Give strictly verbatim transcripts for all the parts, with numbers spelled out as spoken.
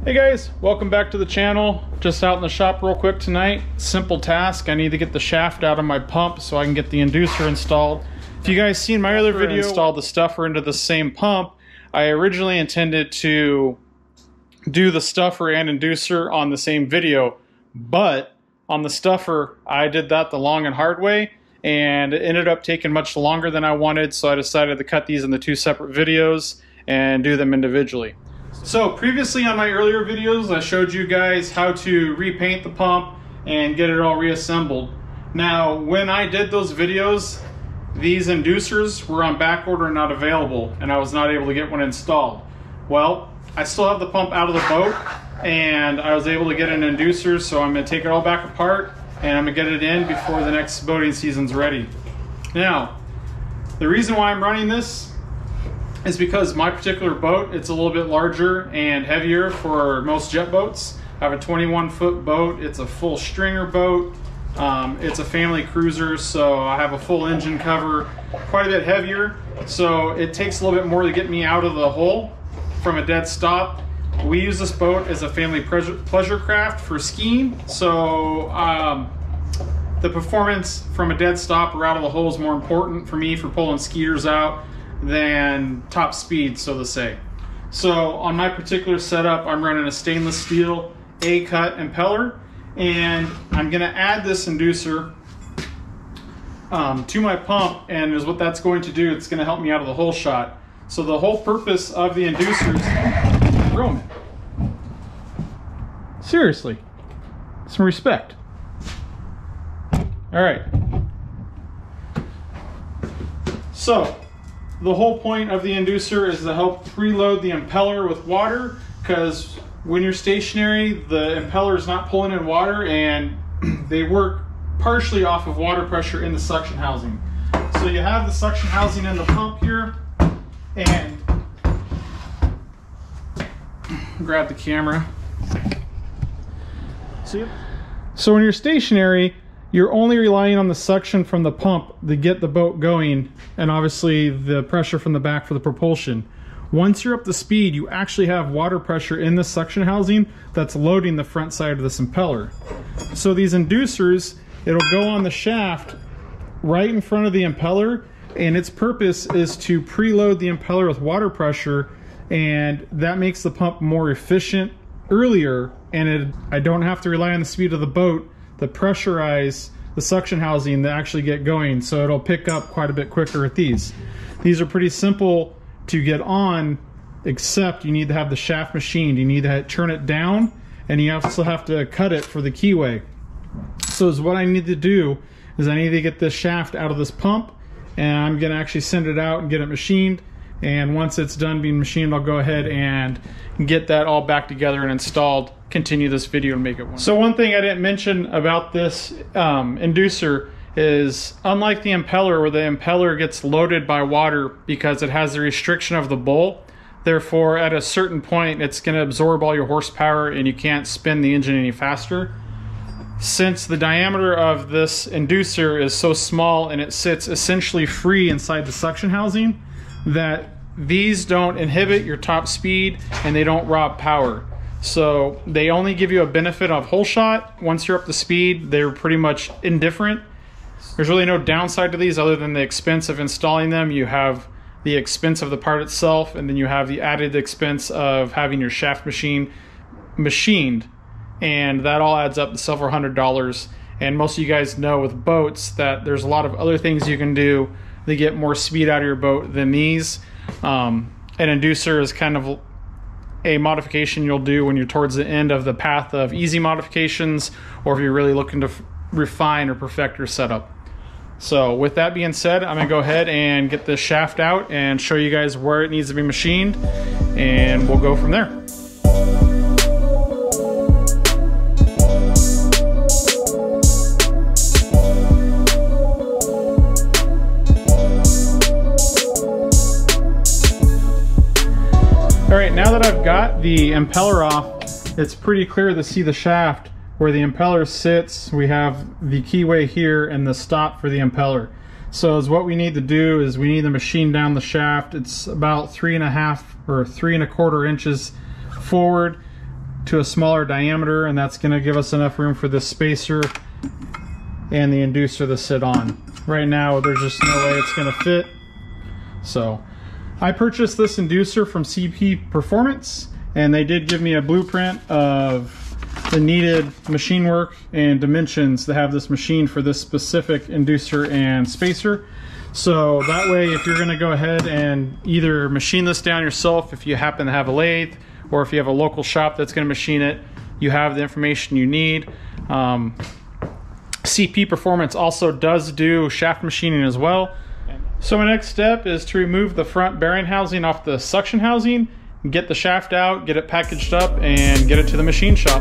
Hey guys, welcome back to the channel. Just out in the shop real quick tonight. Simple task. I need to get the shaft out of my pump so I can get the inducer installed. If you guys seen my other video, install the stuffer into the same pump. I originally intended to do the stuffer and inducer on the same video, but on the stuffer I did that the long and hard way, and it ended up taking much longer than I wanted, so I decided to cut these into two separate videos and do them individually. So previously on my earlier videos, I showed you guys how to repaint the pump and get it all reassembled. Now, when I did those videos, these inducers were on back order and not available, and I was not able to get one installed. Well, I still have the pump out of the boat, and I was able to get an inducer, so I'm going to take it all back apart, and I'm going to get it in before the next boating season's ready. Now, the reason why I'm running this is because my particular boat, it's a little bit larger and heavier for most jet boats. I have a twenty-one foot boat. It's a full stringer boat. Um, it's a family cruiser, so I have a full engine cover, quite a bit heavier. So it takes a little bit more to get me out of the hole from a dead stop. We use this boat as a family pleasure, pleasure craft for skiing. So um, the performance from a dead stop or out of the hole is more important for me for pulling skiers out than top speed, so to say. So on my particular setup, I'm running a stainless steel A-cut impeller, and I'm going to add this inducer um, to my pump, and is what that's going to do. It's going to help me out of the hole shot. So the whole purpose of the inducers, Roman, seriously, some respect. All right. So the whole point of the inducer is to help preload the impeller with water, because when you're stationary, the impeller is not pulling in water, and they work partially off of water pressure in the suction housing. So you have the suction housing in the pump here, and grab the camera. See? So when you're stationary, you're only relying on the suction from the pump to get the boat going, and obviously the pressure from the back for the propulsion. Once you're up to speed, you actually have water pressure in the suction housing that's loading the front side of this impeller. So these inducers, it'll go on the shaft right in front of the impeller, and its purpose is to preload the impeller with water pressure, and that makes the pump more efficient earlier, and it, I don't have to rely on the speed of the boat to pressurize the suction housing to actually get going, so it'll pick up quite a bit quicker at these. These are pretty simple to get on, except you need to have the shaft machined. You need to turn it down, and you also have to cut it for the keyway. So is what I need to do is I need to get this shaft out of this pump, and I'm gonna actually send it out and get it machined, and once it's done being machined, I'll go ahead and get that all back together and installed, continue this video and make it one. So one thing I didn't mention about this um, inducer is, unlike the impeller, where the impeller gets loaded by water because it has the restriction of the bowl, therefore at a certain point it's going to absorb all your horsepower and you can't spin the engine any faster. Since the diameter of this inducer is so small and it sits essentially free inside the suction housing, that these don't inhibit your top speed and they don't rob power. So they only give you a benefit of hole shot. Once you're up to speed, they're pretty much indifferent. There's really no downside to these other than the expense of installing them. You have the expense of the part itself, and then you have the added expense of having your shaft machine machined, and that all adds up to several hundred dollars. And most of you guys know with boats that there's a lot of other things you can do to get more speed out of your boat than these. Um, an inducer is kind of a modification you'll do when you're towards the end of the path of easy modifications, or if you're really looking to refine or perfect your setup. So with that being said, I'm gonna go ahead and get this shaft out and show you guys where it needs to be machined, and we'll go from there. All right, now that I've got the impeller off, it's pretty clear to see the shaft where the impeller sits. We have the keyway here and the stop for the impeller. So is what we need to do is we need to machine down the shaft. It's about three and a half or three and a quarter inches forward. to a smaller diameter, and that's going to give us enough room for this spacer and the inducer to sit on. Right now there's just no way it's going to fit. So I purchased this inducer from C P Performance, and they did give me a blueprint of the needed machine work and dimensions to have this machine for this specific inducer and spacer. So that way, if you're going to go ahead and either machine this down yourself, if you happen to have a lathe, or if you have a local shop that's going to machine it, you have the information you need. Um, C P Performance also does do shaft machining as well. So my next step is to remove the front bearing housing off the suction housing, get the shaft out, get it packaged up, and get it to the machine shop.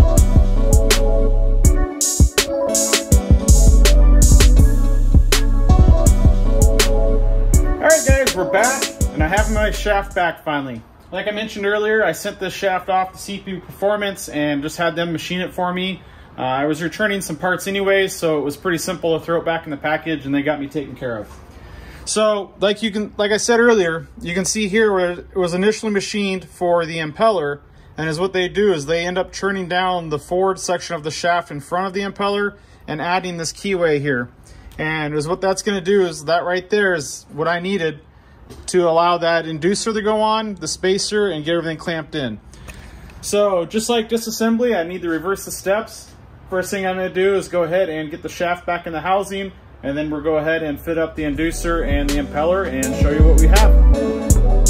Alright guys, we're back, and I have my shaft back finally. Like I mentioned earlier, I sent this shaft off to C P Performance and just had them machine it for me. Uh, I was returning some parts anyways, so it was pretty simple to throw it back in the package, and they got me taken care of. So, like you can, like I said earlier, you can see here where it was initially machined for the impeller, and is what they do is they end up churning down the forward section of the shaft in front of the impeller and adding this keyway here. And is what that's going to do is that right there is what I needed to allow that inducer to go on, the spacer, and get everything clamped in. So just like disassembly, I need to reverse the steps. First thing I'm going to do is go ahead and get the shaft back in the housing, and then we'll go ahead and fit up the inducer and the impeller and show you what we have.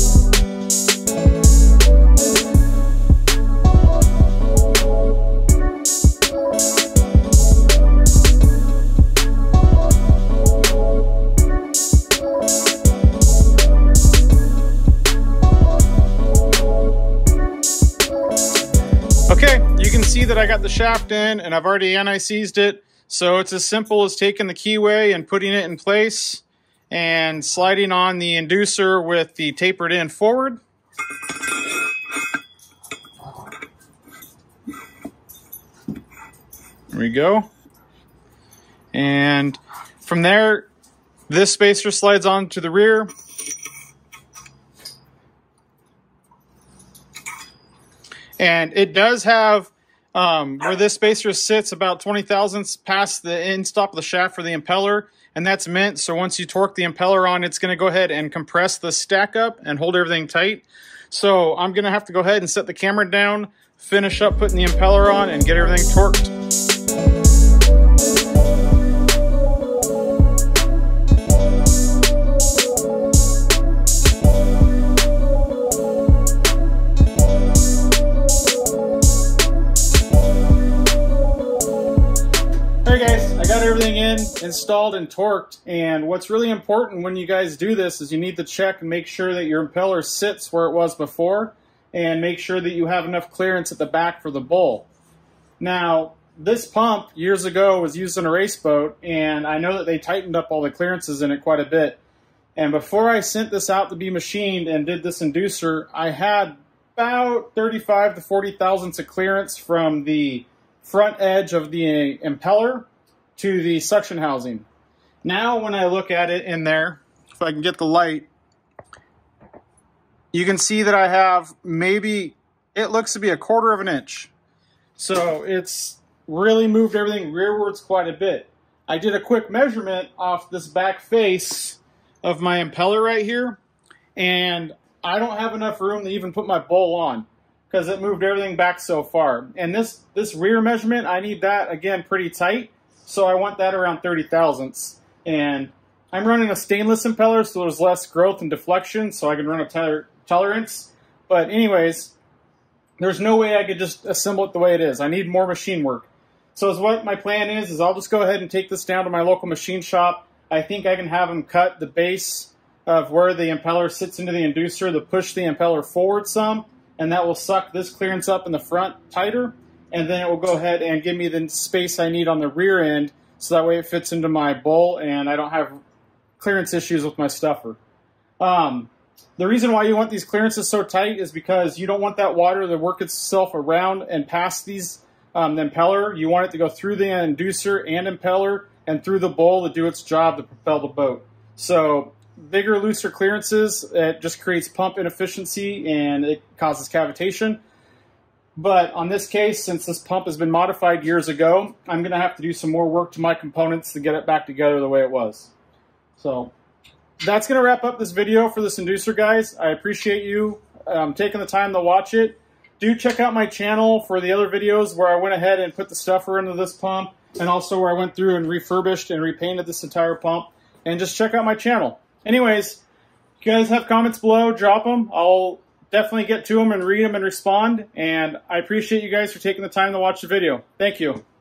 Okay, you can see that I got the shaft in and I've already anti-seized it. So it's as simple as taking the keyway and putting it in place and sliding on the inducer with the tapered end forward. There we go. And from there, this spacer slides on to the rear. And it does have, um, where this spacer sits, about twenty thousandths past the end stop of the shaft for the impeller. And that's meant so once you torque the impeller on, it's going to go ahead and compress the stack up and hold everything tight. So I'm going to have to go ahead and set the camera down, finish up putting the impeller on, and get everything torqued. Alright guys, I got everything in, installed, and torqued, and what's really important when you guys do this is you need to check and make sure that your impeller sits where it was before, and make sure that you have enough clearance at the back for the bowl. Now, this pump years ago was used in a race boat, and I know that they tightened up all the clearances in it quite a bit. And before I sent this out to be machined and did this inducer, I had about thirty-five to forty thousandths of clearance from the front edge of the impeller to the suction housing. Now when I look at it in there, if I can get the light, you can see that I have maybe, it looks to be a quarter of an inch. So it's really moved everything rearwards quite a bit. I did a quick measurement off this back face of my impeller right here, and I don't have enough room to even put my bowl on, because it moved everything back so far. And this, this rear measurement, I need that, again, pretty tight. So I want that around thirty thousandths. And I'm running a stainless impeller, so there's less growth and deflection, so I can run a toler tolerance. But anyways, there's no way I could just assemble it the way it is. I need more machine work. So is what my plan is, is I'll just go ahead and take this down to my local machine shop. I think I can have them cut the base of where the impeller sits into the inducer to push the impeller forward some, and that will suck this clearance up in the front tighter, and then it will go ahead and give me the space I need on the rear end, so that way it fits into my bowl and I don't have clearance issues with my stuffer. Um, the reason why you want these clearances so tight is because you don't want that water to work itself around and past these um, the impeller. You want it to go through the inducer and impeller and through the bowl to do its job to propel the boat. So bigger, looser clearances, it just creates pump inefficiency and it causes cavitation. But on this case, since this pump has been modified years ago, I'm going to have to do some more work to my components to get it back together the way it was. So that's going to wrap up this video for this inducer, guys. I appreciate you um, taking the time to watch it. Do check out my channel for the other videos where I went ahead and put the stuffer into this pump, and also where I went through and refurbished and repainted this entire pump. And just check out my channel. Anyways, if you guys have comments below, drop them. I'll definitely get to them and read them and respond. And I appreciate you guys for taking the time to watch the video. Thank you.